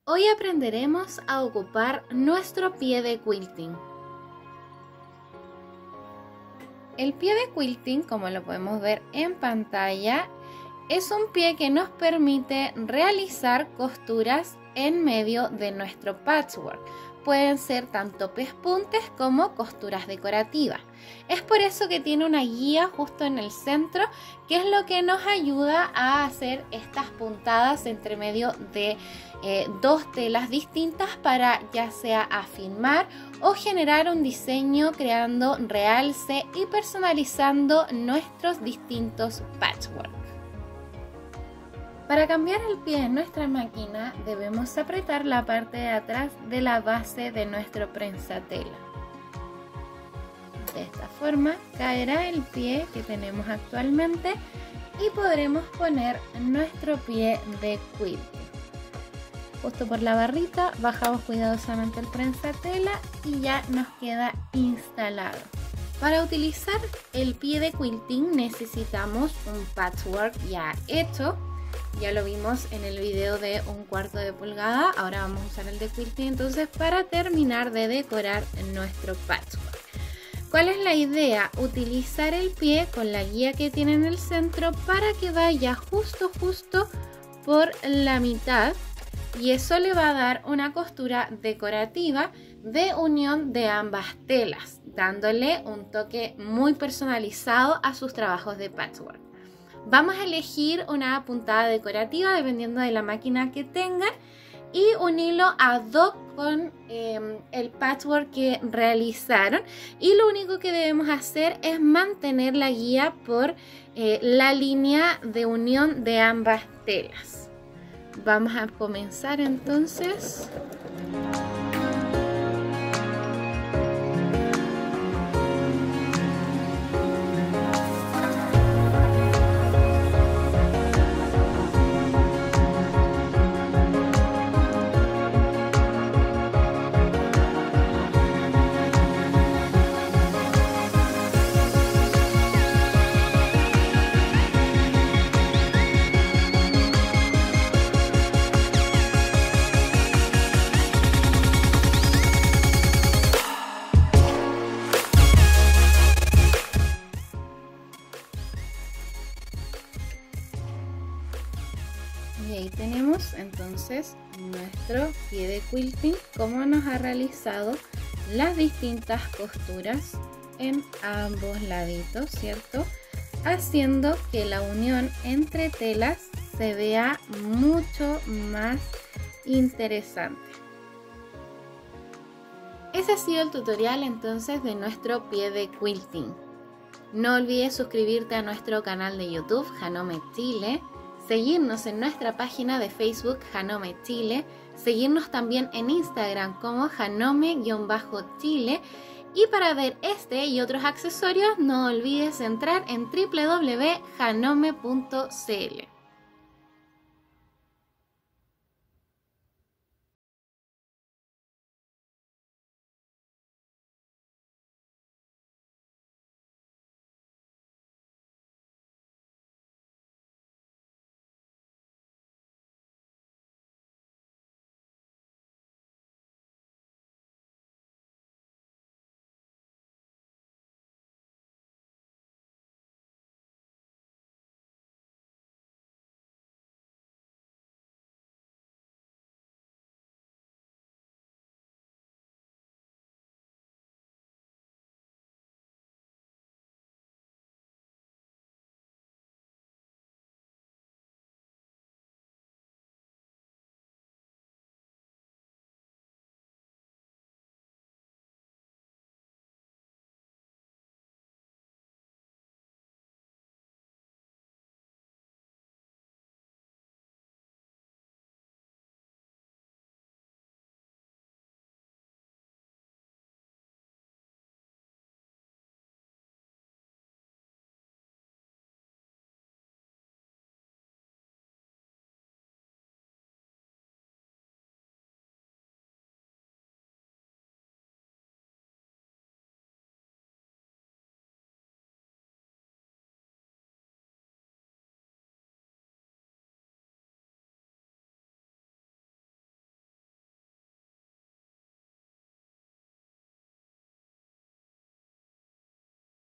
Hoy aprenderemos a ocupar nuestro pie de quilting. El pie de quilting, como lo podemos ver en pantalla, es un pie que nos permite realizar costuras en medio de nuestro patchwork. Pueden ser tanto pespuntes como costuras decorativas. Es por eso que tiene una guía justo en el centro, que es lo que nos ayuda a hacer estas puntadas entre medio de dos telas distintas para ya sea afirmar o generar un diseño creando realce y personalizando nuestros distintos patchwork. Para cambiar el pie en nuestra máquina debemos apretar la parte de atrás de la base de nuestro prensatela. De esta forma caerá el pie que tenemos actualmente y podremos poner nuestro pie de quilting. Justo por la barrita bajamos cuidadosamente el prensatela y ya nos queda instalado. Para utilizar el pie de quilting necesitamos un patchwork ya hecho. Ya lo vimos en el video de 1/4 de pulgada, ahora vamos a usar el de quilting entonces para terminar de decorar nuestro patchwork. ¿Cuál es la idea? Utilizar el pie con la guía que tiene en el centro para que vaya justo por la mitad y eso le va a dar una costura decorativa de unión de ambas telas, dándole un toque muy personalizado a sus trabajos de patchwork. Vamos a elegir una puntada decorativa dependiendo de la máquina que tengan y unirlo ad hoc con el patchwork que realizaron, y lo único que debemos hacer es mantener la guía por la línea de unión de ambas telas. Vamos a comenzar entonces. Y ahí tenemos entonces nuestro pie de quilting, cómo nos ha realizado las distintas costuras en ambos laditos, ¿cierto? Haciendo que la unión entre telas se vea mucho más interesante. Ese ha sido el tutorial entonces de nuestro pie de quilting. No olvides suscribirte a nuestro canal de YouTube Janome Chile, seguirnos en nuestra página de Facebook Janome Chile, seguirnos también en Instagram como Janome-Chile, y para ver este y otros accesorios no olvides entrar en www.janome.cl.